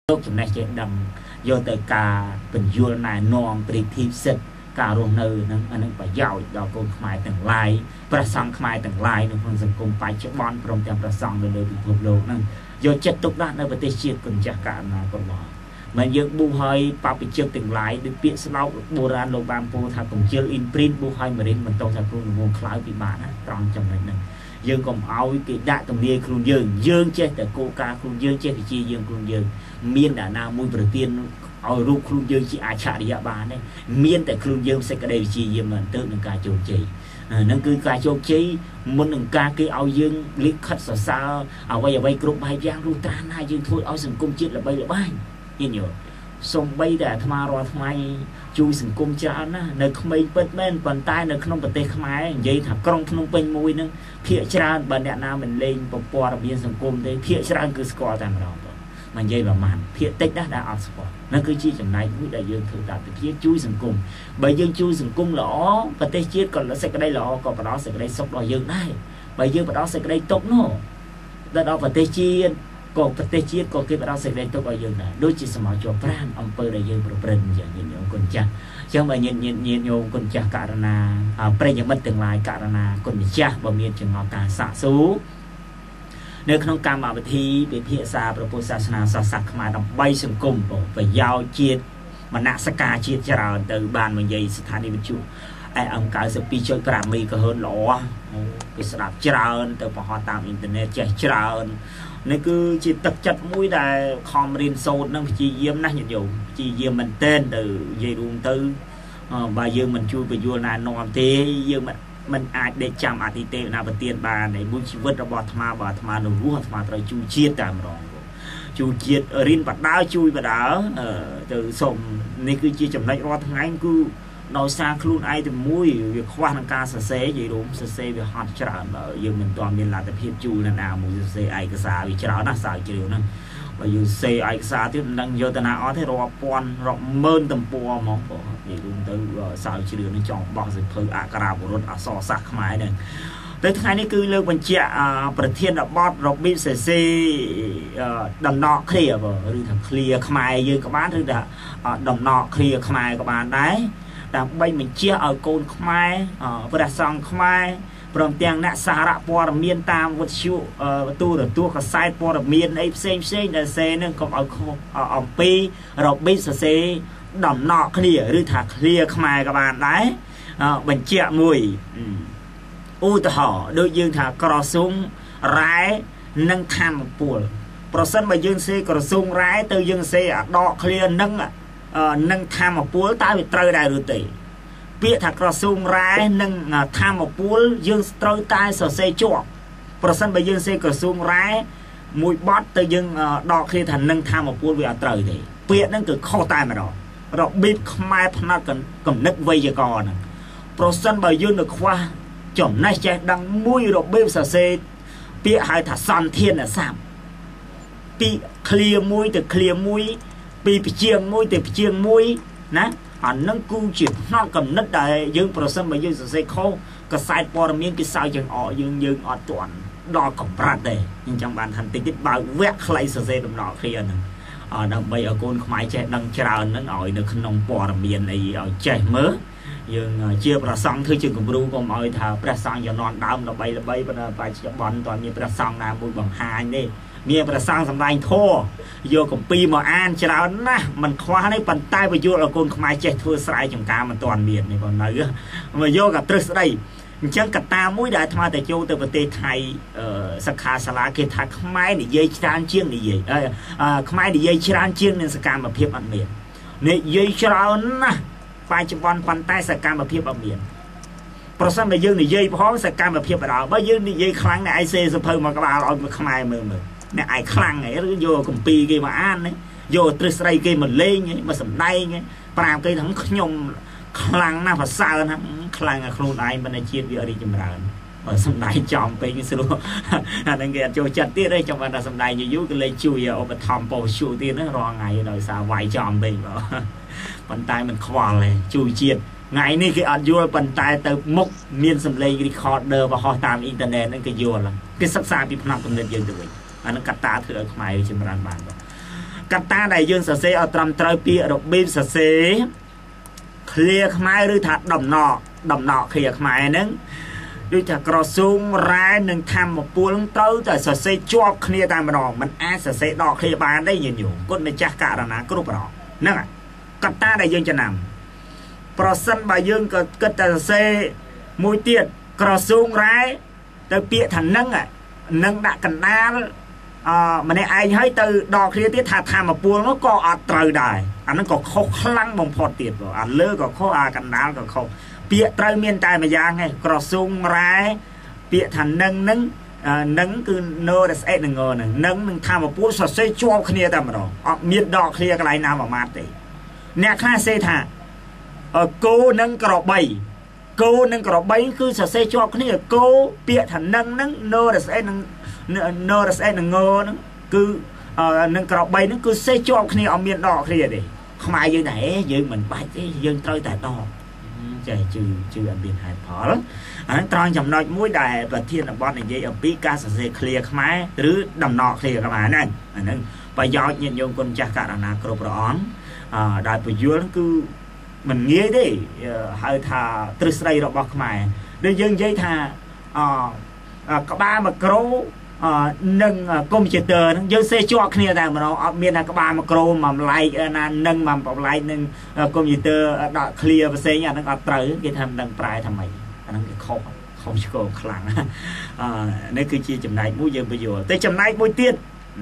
លោកចំណេះចេះដឹងយកទៅការបញ្យល់ណែនាំប្រិធីសិទ្ធិការរស់នៅនឹងអានឹងប្រយោជន៍ដល់កូនខ្មែរទាំងឡាយព្រះសង្ឃខ្មែរទាំងឡាយនៅក្នុងសង្គមបច្ចុប្បន្នព្រមទាំងព្រះសង្ឃនៅលើពិភពលោកហ្នឹងយកចិត្តទុកដាក់នៅប្រទេសជាតិគុណចាស់ករណាកុំបោះមិនយើងប៊ូហើយបព្វជិតទាំងឡាយដូចពាក្យស្លោកបុរាណលោកបានពោលថាកំជិលអ៊ីនព្រីនប៊ូហើយមរិនមិនតោះថាគ្រូងងខ្លៅពិបាកណាត្រង់ចំណុចហ្នឹងយើងកុំឲ្យគេដាក់ទំនាយខ្លួនយើងចេះតែគោលការណ៍ខ្លួនយើងចេះវិជាយើងខ្លួនយើងមានអ្នកណាមួយប្រទៀនឲ្យរូបខ្លួនយើងជាអច្ឆរិយៈបានទេមានតែខ្លួនយើងសេចក្តីវិជាយាមទៅនឹងការជោគជ័យហ្នឹងគឺការជោគជ័យមុននឹងការគេឲ្យយើងលិខិតសរសើរអ្វីគ្រប់បែបយ៉ាងលុះត្រាណាយើងធ្វើឲ្យសង្គមជាតិល្បីល្បាញយល់ទេសំបីតែអាត្មារាល់ថ្ងៃជួយសង្គមច្រើនណាស់នៅក្មេងពិតមែនប៉ុន្តែនៅក្នុងប្រទេសខ្មែរនិយាយថាក្រុងភ្នំពេញមួយហ្នឹងភាគច្រើនបើអ្នកណាមិនលេងពពណ៌មានសង្គមទេភាគច្រើនគឺស្គាល់តែម្ដងមិននិយាយប្រមាណភាគតិចណាស់ដែលអត់ស្គាល់นั่นគឺជាចំណែកមួយដែលយើងធ្វើតាមវិធីជួយសង្គមបើយើងជួយសង្គមល្អប្រទេសជាតិក៏សេចក្តីល្អក៏ផ្ដល់សេចក្តីសុខដល់យើងដែរបើយើងផ្ដល់សេចក្តីទុក្ខនោះដល់ប្រទេសជាតិក៏ប្រទេសជាតិក៏គេផ្ដល់សេចក្តីទុក្ខឲ្យយើងដែរដូចជាសមោជាប់ប្រានអំពើដែលយើងប្រព្រឹត្តយ៉ាងញាតិញោមគុណចាស់អញ្ចឹងបើញាតិញោមគុណចាស់ករណាប្រិយមិត្តទាំងឡាយករណាគុណម្ចាស់បើមានចង្អុលការសាកសួរនៅក្នុងកម្មវិធីពិភាក្សាព្រះពុទ្ធសាសនាសាសនាខ្មែរដើម្បីសង្គមប្រយោជន៍ជាតិមនសិការជាតិច្រើនទៅបាននិយាយស្ថានីយវិទ្យុAM 92.5 មេហ្គាហឺតល្អគេស្ដាប់ច្រើនទៅបង្ហោះតាមអ៊ីនធឺណិតចេះច្រើននេះគឺជាទឹកចិត្តមួយដែលខំរៀនសូត្រនឹងព្យាយាមណាស់ញាតិញោមព្យាយាមមែនទែនទៅនិយាយរួមទៅបើយើងមិនជួយបញ្យល់ណែនាំទេយើងមិនអាចដេកចាំអតិទេវតាប្រទានបាននៃមួយជីវិតរបស់អាត្មាបើអាត្មានៅរស់អាត្មាត្រូវជួយជាតិតែម្ដងជួយជាតិរៀនបដាជួយបដាទៅសូមនេះគឺជាចំណុចរាល់ថ្ងៃគឺដោយសារខ្លួនឯងតែមួយវាខ្វះនឹងការសរសេរនិយាយរួមសរសេរវាហត់ច្រើនបើយើងមិនទាន់មានលទ្ធភាពជួយណាណាមួយសរសេរឯកសារវាច្រើនណាស់សារជ្រាវហ្នឹងបើយើងសរសេរឯកសារទៀតមិនដឹងយកទៅណាអត់ទេរាប់ពាន់រាប់ម៉ឺនទំព័រហ្មងបងនិយាយរួមទៅសារជ្រាវនេះចង់បោះសិភៅអក្ខរាវរុទ្ធអក្សរសាស្ត្រខ្មែរហ្នឹងទៅថ្ងៃនេះគឺលើកបញ្ជាក់ប្រធានបទរបៀបសរសេរដំណក់ឃ្លាបងឬថាឃ្លាខ្មែរយើងក៏បានឬថាដំណក់ឃ្លាខ្មែរក៏បានដែរដើម្បីបញ្ជាក់ឲ្យកូនខ្មែរព្រះសង្ឃខ្មែរព្រមទាំងអ្នកសារៈព័ត៌មានតាមវិទ្យុទូរទស្សន៍កាសែតព័ត៌មានអីផ្សេងដែលសេនឹងកុំឲ្យខុសអំពីរបៀបសរសេរដំណក់គ្នាឬថាឃ្លាខ្មែរក៏បានដែរបញ្ជាក់មួយឧទាហរណ៍ដូចយើងថាក្រសុំរ៉ែនិងធម្មពលប្រសិនបើយើងសេក្រសុំរ៉ែទៅយើងសេអាដកឃ្លានឹងធម្មពលតើវាត្រូវដែរឬទេពាក្យថាក្រសុំរ៉ែនិងធម្មពលយើងត្រូវតែសរសេរជាប់ប្រសិនបើយើងសេក្រសុំរ៉ែមួយបត់ទៅយើងដកឃ្លាថានឹងធម្មពលវាអត់ត្រូវទេពាក្យហ្នឹងគឺខុសតែម្ដងរបៀបខ្មែរផ្នែកកំណត់វេយ្យាករណ៍ហ្នឹងប្រសិនបើយើងនៅខ្វះចំណេះចេះដឹងមួយរបៀបសរសេរពាក្យហៅថាសន្ធានស័ព្ទពីឃ្លាមួយទៅឃ្លាមួយពីព្យាង្គមួយទៅព្យាង្គមួយណាអានឹងគឺជាផ្នែកកំណត់ដែលយើងប្រសិនបើយើងសរសេរខុសកាសែតព័ត៌មានគេសើចយើងអកយើងអត់ទាន់ដល់កម្រិតទេអញ្ចឹងបានថាតិចបើកវគ្គខ្លីសរសេរដំណក់ឃ្លាហ្នឹងដើម្បីឲ្យកូនខ្មែរចេះដឹងច្រើនហ្នឹងឲ្យនៅក្នុងព័ត៌មានអីឲ្យចេះមើលយើងជាព្រះសង្ឃធ្វើជាគំរូកុំឲ្យថាព្រះសង្ឃជំនាន់ដើមល្បីប៉ុន្តែបច្ចុប្បន្នតើមានព្រះសង្ឃណាមួយបង្ហាញទេមានព្រះសង្ឃសម្ដែងធម៌យកគម្ពីរមកអានច្រើនណាស់មិនខ្វះទេប៉ុន្តែបញ្យល់ឲ្យកូនខ្មែរចេះធ្វើស្រែចម្ការមិនទាន់មាននេះបងនៅមកយកក៏ទ្រឹស្ដីអញ្ចឹងកត្តាមួយដែលអាត្មាទៅចូលទៅប្រទេសថៃសិក្ខាសាលាគេថាខ្មែរនិយាយច្រើនជាងនិយាយខ្មែរនិយាយច្រើនជាងនឹងសកម្មភាពអត់មាននិយាយច្រើនណាស់បច្ចុប្បន្នប៉ុន្តែសកម្មភាពអត់មានប្រសិនបើយើងនិយាយផងសកម្មភាពបណ្ដោះបើយើងនិយាយខ្លាំងអ្នកឯងសេសភៅមកក្បាលឲ្យខ្មែរមើលអ្នកឯងខ្លាំងហ៎ឬយកគម្ពីរគេមកអានយកទ្រឹស្ដីគេមកលេងមកសម្ដែងប្រាប់គេថាខ្ញុំខ្លាំងណាស់ប្រសើរណាស់ខ្លាំងឲ្យខ្លួនឯងបណ្ឌិតជាតិវារីចម្រើនបើសម្ដែងចំពេកស្រួលអានឹងគេអត់ចូលចិត្តទៀតទេចាំបានថាសម្ដែងយូរក៏លេងជួយឧបត្ថម្ភពោជូទៀតណារាល់ថ្ងៃដោយសារវាយចំពេកប៉ុន្តែមិនខ្វល់ទេជួយជាតិថ្ងៃនេះគេអត់យល់ប៉ុន្តែទៅមុខមានសម្លេង recorder បោះតាមអ៊ីនធឺណិតហ្នឹងគេយល់គេសិក្សាពីផ្នែកគំនិតយើងទៅវិញអានឹងកត្តាធ្វើឲ្យខ្មែរចម្រើនបានកត្តាដែលយើងសរសេរឲ្យត្រឹមត្រូវពាក្យរបៀបសរសេរឃ្លាខ្មែរឬថាដំណក់ឃ្លាខ្មែរហ្នឹងដូចថាក្រសួងរ៉ែនិងធម្មពលត្រូវតែសរសេរជាប់គ្នាតែម្ដងមិនអាចសរសេរដកគ្នាបានទេញាតិញោមគុណម្ចាស់ករណាគ្រប់ប្រហ្នឹងកត្តាដែលយើងចំណាំប្រសិនបើយើងក៏គិតតែសរសេរមួយទៀតក្រសួងរ៉ែទៅពាក្យថានឹងដាក់កណ្ដាលម្នាក់ឯងហើយទៅដកគ្នាទៀតថាធម្មពលនោះក៏អត់ត្រូវដែរអាហ្នឹងក៏ខុសខ្លាំងបំផុតទៀតបងអាលើក៏ខុសអាកណ្ដាលក៏ខុសពាក្យត្រូវមានតែម្យ៉ាងឯងក្រសួងរ៉ែពាក្យថានឹងគឺ no រស្អេនឹងនឹងធម្មពលសរសេរជាប់គ្នាតែម្ដងអត់មានដកគ្នាកន្លែងណាមួយម៉ាត់ទេអ្នកខ្លះសេថាគោនិងក្របីគឺសរសេរជាប់គ្នាគោពាក្យថានឹង no រស្អេនឹងហ្នឹងគឺនឹងក្របីហ្នឹងគឺសេជាប់គ្នាអត់មានដកគ្នាទេខ្មែរយើងតែយើងមិនបាច់ទេយើងត្រូវតែដកចេះជឿអត់មានហេតុផលអាហ្នឹងត្រង់ចំណុចមួយដែលប្រធានបទនិយាយអំពីការសរសេរឃ្លាខ្មែរឬដំណក់ឃ្លាខ្មែរហ្នឹងអាហ្នឹងប្រយោជន៍ញាតិញោមគុណចាស់ករណាគ្រប់ព្រះអង្គដែលពយល់គឺមិនងាយទេហៅថាទ្រឹស្ដីរបស់ខ្មែរដូចយើងនិយាយថាក្បាលមីក្រូនិងកុំព្យូទ័រហ្នឹងយើងសេជាប់គ្នាតែម្ដងអត់មានថាក្បាលមីក្រូមួយម្លែកណានឹងមួយម្លែកនឹងកុំព្យូទ័រដកឃ្លាផ្សេងអាហ្នឹងអត់ត្រូវគេថាមិនដឹងប្រែថាម៉េចអាហ្នឹងគេខុសឆ្គងខ្លាំងនេះគឺជាចំណែកមួយយើងបញ្យល់តែចំណែកមួយទៀត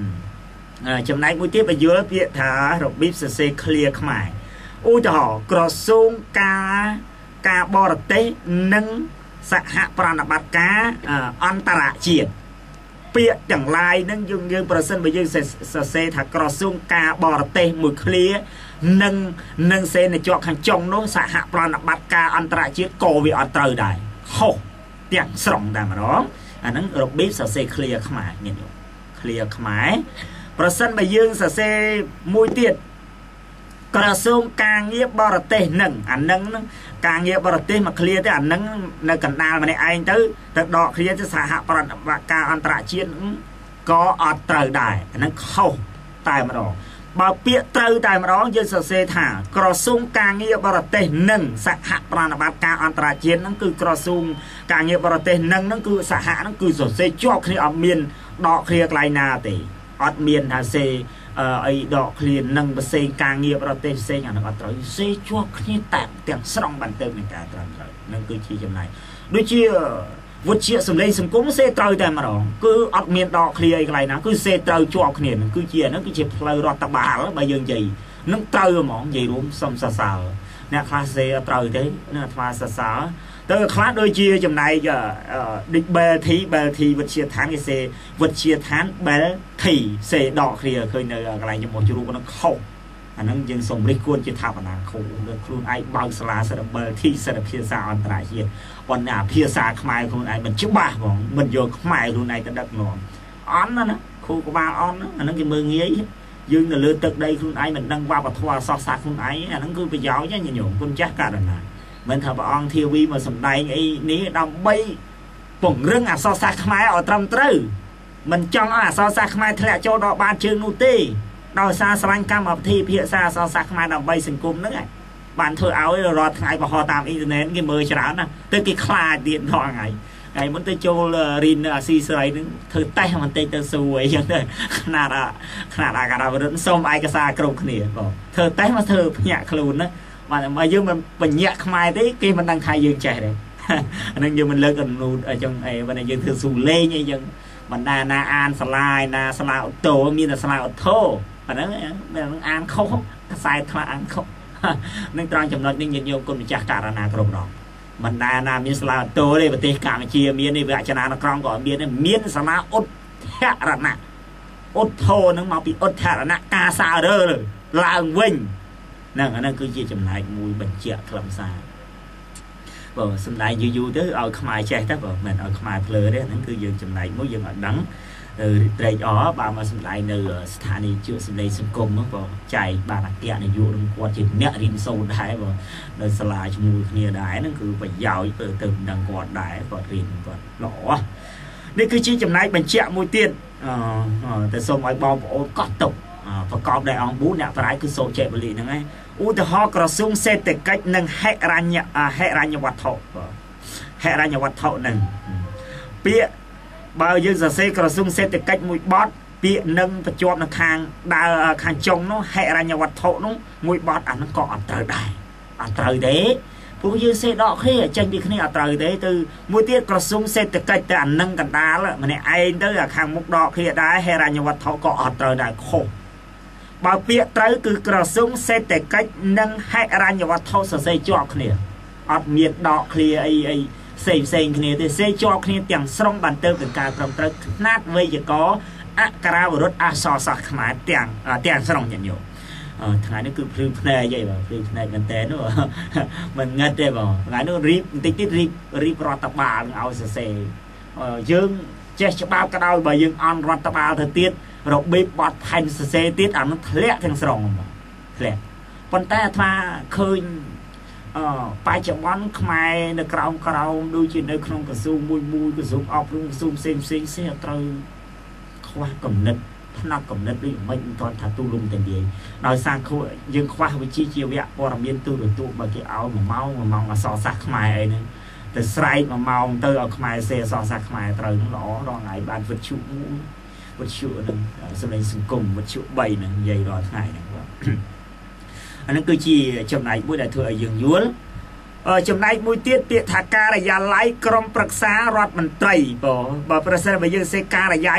បញ្យល់ពាក្យថារបៀបសរសេរឃ្លាខ្មែរឧទាហរណ៍ក្រសួងការបរទេសនិងសហប្រណិប័តការអន្តរជាតិពាក្យទាំងឡាយហ្នឹងយើងប្រសិនបើយើងសរសេរថាក្រសួងការបរទេសមួយឃ្លានិងសេនៅជាប់ខាងចុងនោះសហប្រណិប័តការអន្តរជាតិក៏វាអត់ត្រូវដែរខុសទាំងស្រុងតែម្ដងអាហ្នឹងរបៀបសរសេរឃ្លាខ្មែរញាតិញោមឃ្លាខ្មែរប្រសិនបើយើងសរសេរមួយទៀតក្រសួងការងារបរទេសនឹងអានឹងការងារបរទេសមកឃ្លាទៅអានឹងនៅកណ្ដាលម្នាក់ឯងទៅដកឃ្លាទៅសហប្រតិបត្តិការអន្តរជាតិក៏អត់ត្រូវដែរអានឹងខុសតែម្ដងបើពាក្យត្រូវតែម្ដងយើងសរសេរថាក្រសួងការងារបរទេសនិងសហប្រតិបត្តិការអន្តរជាតិហ្នឹងគឺក្រសួងការងារបរទេសនឹងគឺសហហ្នឹងគឺសរសេរជាប់គ្នាអត់មានដកឃ្លាកន្លែងណាទេអត់មានថាសេអីដកឃ្លានឹងផ្សេងការងារបរទេសផ្សេងអានោះអត់ត្រូវសេជាប់គ្នាតែទាំងស្រុងបានទៅនឹងការត្រឹមត្រូវនឹងគឺជាចំណែកដូចជាវិទ្យាសម្លេងសង្គមសេត្រូវតែម្ដងគឺអត់មានដកឃ្លាអីកន្លែងណាគឺសេត្រូវជាប់គ្នានឹងគឺជាផ្លូវរដ្ឋបាលបើយើងនិយាយនឹងត្រូវហ្មងនិយាយរួមសំសរសើរអ្នកខ្លះសេអត់ត្រូវទេអ្នកអាត្មាសរសើរទៅខ្លះដូចជាចំណែកដូច Belty វិទ្យាឋានគេសេវិទ្យាឋាន Belty សេដកគ្នាឃើញនៅកន្លែងចំពោះជ្រូកនោះខុសអាហ្នឹងយើងសូមរិះគន់ជាថាបណ្ណាគ្រូខ្លួនឯងបើកសាលាសិស្ស Belty សិស្សភាសាអន្តរជាតិប៉ុន្តែភាសាខ្មែរខ្លួនឯងមិនច្បាស់ហ្មងមិនយកខ្មែរខ្លួនឯងទៅដឹកនាំអន់ណាគ្រូក្បាលអន់អាហ្នឹងគេមើលងាយយើងនៅលើទឹកដីខ្លួនឯងមិនដឹងវប្បធម៌អសរសាស្ត្រខ្លួនឯងអាហ្នឹងគឺប្រយោជន៍ញញោមគុណចាស់ករណាមិនថាព្រះអង្គធាវីមកសម្ដែងអីនេះដើម្បីពង្រឹងអក្សរសាស្ត្រខ្មែរឲ្យត្រឹមត្រូវមិនចង់ឲ្យអក្សរសាស្ត្រខ្មែរធ្លាក់ចូលដល់បាតជើងនោះទេដោយសារស្រឡាញ់កម្មវិធីភាសាអក្សរសាស្ត្រខ្មែរដើម្បីសង្គមហ្នឹងឯងបានធ្វើឲ្យរាល់ថ្ងៃបរហោតាមអ៊ីនធឺណិតគេមើលច្រើនណាទៅគេខ្លាចទៀតរាល់ថ្ងៃហើយមុនទៅចូលរៀនអាស៊ីសេរីហ្នឹងធ្វើតេស្តបន្តិចទៅសួរអីចឹងទៅខ្នាតអាការៈវិរុទ្ធសូមឯកសារគ្រប់គ្នាបងធ្វើតេស្តមកធ្វើភ្ញាក់ខ្លួនណាបាទមកយើងមិនបញ្ញត្តិខ្មែរទេគេមិនដឹងថាយើងចេះទេអានឹងយើងមិនលើកអនុអញ្ចឹងអីបើយើងធ្វើស៊ូលេងអីចឹងបណ្ដាណាអានសាលាណាសាលាអូតូមានតែសាលាអូតូអាហ្នឹងអានខុសខ្សែថ្លាអានខុសនឹងត្រង់ចំណុចនេះញាតិញោមគុណម្ចាស់ករណាគ្រប់រងបណ្ដាណាមានសាលាអូតូទេប្រទេសកម្ពុជាមាននេះវចនានុក្រមក៏មានសាលាឧទ្ធរណៈអូតូហ្នឹងមកពីឧទ្ធរណៈការសាររើឡើងវិញហ្នឹងគឺជាចំណែកមួយបញ្ជាក់ខ្លឹមសារបើសំដែងយូរទៅឲ្យខ្មែរចេះទៅបើមិនឲ្យខ្មែរភ្លើទេហ្នឹងគឺយើងចំណែកមួយយើងអត់ដឹងត្រេកអរបើមកសំដែងនៅស្ថានីយ៍សម្លេងសង្គមហ្នឹងបើចែកបានអគ្គនាយកនឹងគាត់ជាអ្នករៀនសូត្រដែរបើនៅសាលាជាមួយគ្នាដែរហ្នឹងគឺប្រយោជន៍ទៅដឹងគាត់ដែរគាត់រៀនគាត់ល្អនេះគឺជាចំណែកបញ្ជាក់មួយទៀតតែសូមឲ្យបងប្អូនកត់ទុកប្រកបដោយអង្គ4អ្នកប្រាជ្ញគឺសូចេបលិហ្នឹងឯងឧទាហរណ៍ក្រសួងសេដ្ឋកិច្ចនិងហិរញ្ញវត្ថុហិរញ្ញវត្ថុហ្នឹងពាក្យបើយើងសរសេរក្រសួងសេដ្ឋកិច្ចមួយបទពាក្យនឹងបញ្ជាប់នៅខាងដើរខាងចុងនោះហិរញ្ញវត្ថុនោះមួយបទអាហ្នឹងក៏អត់ត្រូវដែរអត់ត្រូវទេពួកយើងសេដកគ្នាចេញពីគ្នាអត់ត្រូវទេទៅមួយទៀតក្រសួងសេដ្ឋកិច្ចទៅអានឹងកណ្ដាលម្នាក់ឯងទៅអាខាងមុខដកគ្នាដែរហិរញ្ញវត្ថុក៏អត់ត្រូវដែរខុសបើពាក្យត្រូវគឺក្រសួងសេដ្ឋកិច្ចនិងហិរញ្ញវត្ថុសរសេរជាប់គ្នាអត់មានដកគ្នាអីផ្សេងគ្នាទេសេជាប់គ្នាទាំងស្រុងបានទៅเป็นការត្រឹមត្រូវຂະຫນາດវេយ្យាករណ៍អក្ខរាវរុទ្ធអក្សរសាស្ត្រខ្មែរទាំងស្រុងញាតិញោមថ្ងៃនេះគឺភ្លឺភ្នែកអីបាទភ្លឺភ្នែកមែនតើនោះមិនងឹតទេបងថ្ងៃនោះរៀបបន្តិចទៀតរៀបរដ្ឋបាលឲ្យសរសេរយើងចេះច្បាប់ក៏ដោយបើយើងអន់រដ្ឋបាលទៅទៀតរបៀបបត់ផែនសរសេរទៀតអានោះធ្លាក់ទាំងស្រុងធ្លាក់ប៉ុន្តែអាត្មាឃើញបច្ចុប្បន្នខ្មែរនៅក្រោមដូចជានៅក្នុងក្រសួងមួយក្រសួងអប់រំក្រសួងផ្សេងត្រូវខ្វះគំនិតផ្នែកកំណត់ដូចមិនទាន់ថាទូលំទាំងនិយាយដោយសារយើងខ្វះវិជ្ជាជីវៈព័ត៌មានទូរទស្សន៍បើគេឲ្យ1ម៉ោងអក្សរសាស្ត្រខ្មែរអីហ្នឹងទៅស្រែក1ម៉ោងទៅឲ្យខ្មែរសេអក្សរសាស្ត្រខ្មែរត្រូវហ្នឹងល្អដល់ថ្ងៃបានវិទ្យុហ្នឹងសម្លេងសង្គមវិទ្យុ3ហ្នឹងនិយាយរាល់ថ្ងៃហ្នឹងបាទអាហ្នឹងគឺជាចំណែកមួយដែលធ្វើឲ្យយើងយល់ចំណែកមួយទៀតពាក្យថាការិយាល័យក្រុមប្រឹក្សារដ្ឋមន្ត្រីបើប្រសិនបើយើងសេការិយា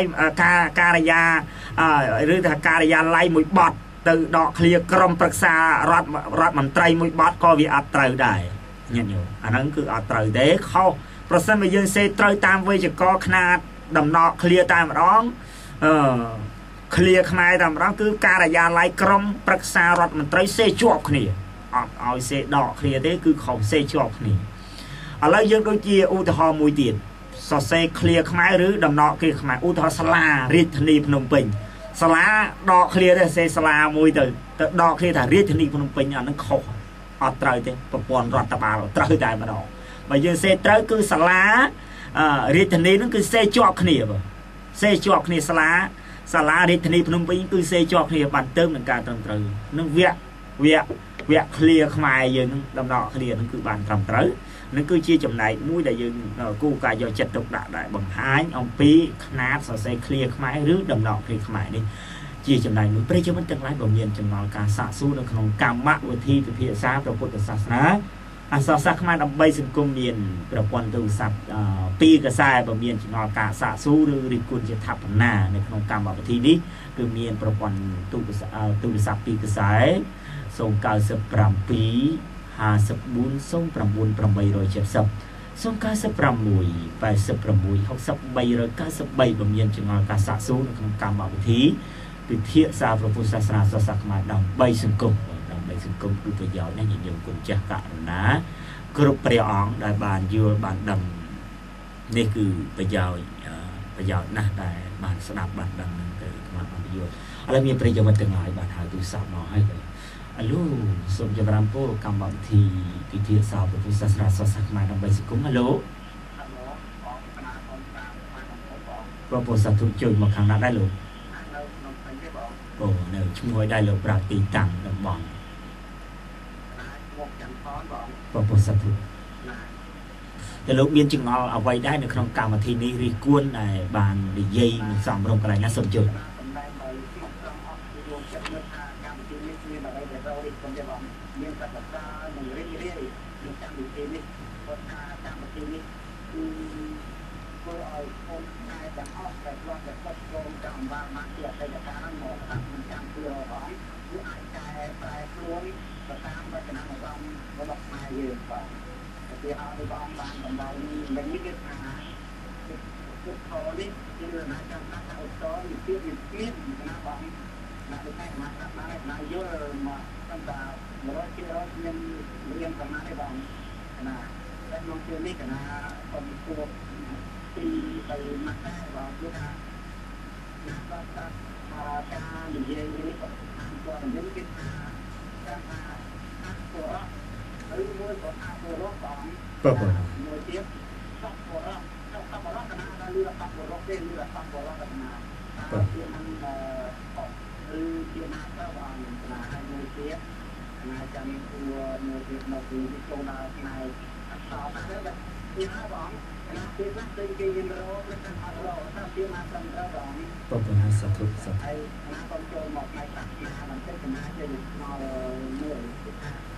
ឬថាការិយាល័យមួយបត់ទៅដកឃ្លាក្រុមប្រឹក្សារដ្ឋមន្ត្រីមួយបត់ក៏វាអត់ត្រូវដែរញាតិញោមអាហ្នឹងគឺអត់ត្រូវទេខុសប្រសិនបើយើងសេត្រូវតាមវេយ្យាករណ៍ຂະຫນាតដំណក់ឃ្លាតែម្ដងឃ្លាខ្មែរតែម្ដងគឺការិយាល័យក្រុមប្រឹក្សារដ្ឋមន្ត្រីសេជាប់គ្នាអត់ឲ្យសេដកគ្នាទេគឺខុសសេជាប់គ្នាឥឡូវយើងដូចជាឧទាហរណ៍មួយទៀតសរសេរឃ្លាខ្មែរឬដំណក់ឃ្លាខ្មែរឧទាហរណ៍សាលារាជធានីភ្នំពេញសាលាដកឃ្លាទេសេសាលាមួយទៅដកឃ្លាថារាជធានីភ្នំពេញអានឹងខុសអត់ត្រូវទេប្រព័ន្ធរដ្ឋបាលត្រូវតែម្ដងបើយើងសេត្រូវគឺសាលារាជធានីនឹងគឺសេជាប់គ្នាបើសេជាប់គ្នាសាលារាជធានីភ្នំពេញគឺសេជាប់គ្នាបានទៅនឹងការត្រឹមត្រូវនឹងវគ្គឃ្លាខ្មែរយើងនឹងដំណក់ឃ្លានឹងគឺបានត្រឹមត្រូវនឹងគឺជាចំណែកមួយដែលយើងគូការយកចិត្តទុកដាក់ដែរបង្ហាញអំពីຂະຫນាតសរសេរឃ្លាខ្មែរឬដំណក់ឃ្លាខ្មែរនេះជាចំណែកមួយព្រះជាមិនទាំងឡាយបើមានចំណល់ការសាកសួរនៅក្នុងកម្មវិធីពិភាក្សាព្រះពុទ្ធសាសនាអក្សរសាស្ត្រខ្មែរដើម្បីសង្គមមានប្រព័ន្ធទូរស័ព្ទ2ខ្សែបើមានចំណល់ការសាកសួរឬរិះគន់ជាថាបណានៅក្នុងកម្មវិធីនេះគឺមានប្រព័ន្ធទូរស័ព្ទ2ខ្សែ097 54 09 870 096 86 63 93បើមានចំណល់ការសាកសួរនៅក្នុងកម្មវិធីពិភាក្សាព្រះពុទ្ធសាសនាសាសនាខ្មែរដើម្បីសង្គមគឺប្រយោជន៍ណាស់ញាតិញោមគុណចាស់ករុណាគ្រប់ព្រះអង្គដែលបានយល់បានដឹងនេះគឺប្រយោជន៍ណាស់ដែលបានស្ដាប់បានដឹងនឹងទៅក្នុងអភិយោឥឡូវមានប្រិយមិត្តទាំងឡាយបានហៅទូរស័ព្ទមកហើយអាឡូសូមចម្រើនពរកម្មវិធីពិភាក្សាព្រះពុទ្ធសាសនាសាសនាខ្មែរដើម្បីសង្គមអាឡូព្រះពុទ្ធសាសនាជួយមកខាងណាដែរលោកអូនៅឈ្មោះឲ្យដែរលោកប្រាប់ទីតាំងតំបន់ព្រះពុទ្ធសាសនាតែលោកមានចំណល់អ្វីដែរនៅក្នុងកម្មវិធីនេះរិះគន់ដែលបាននិយាយនឹងសំរុំកន្លែងណាសូមជួយមានបទសានឹងរីករាយក្នុងកម្មវិធីនេះគាត់ថាកម្មវិធីនេះគឺធ្វើឲ្យคนไทยទាំងអស់ដែលគាត់តែគាត់ចូលទៅអំបាលមកជាអតីតកាលមកថាមិនចាំពីរហហើយគឺអាចកែប្រែខ្លួនទៅតាមវចនានុក្រមរបស់ខ្មែរយើងបាទពីហើយបងបានតម្រូវនេះគឺថាគឺខនេះគឺណាចាំថាឧត្តរវិទ្យាវិទ្យាណាបងណាទៅតែមកណាយល់មកตั้งแต่100មានប្រមាណទេបងណាតែក្នុងពេលនេះកណាខ្ញុំគួរពីទៅមកដែរបងគឺថាណាបាទការនិយាយនេះក៏តាមគាត់និយាយគឺថាអពរៈឬមួយក៏អពរៈបងមួយទៀតអពរៈកណាដល់លឺអពរៈទេលឺអពរៈកណាគឺมันគឺជាណាទៅបងណាហើយមួយទៀតណាចាំគួរមួយទៀតនៅពីចូលដល់ផ្នែកអក្សរណាទៅញ៉ាបងណាពេលខ្លះទៅគេមានរោគនឹងអត់រោគថាវាមកត្រឹមត្រូវបងបងប្អូនសាធុសាធុហើយណាបងចូលមកផ្នែកសាសនាបន្តិចណាជាមកមើល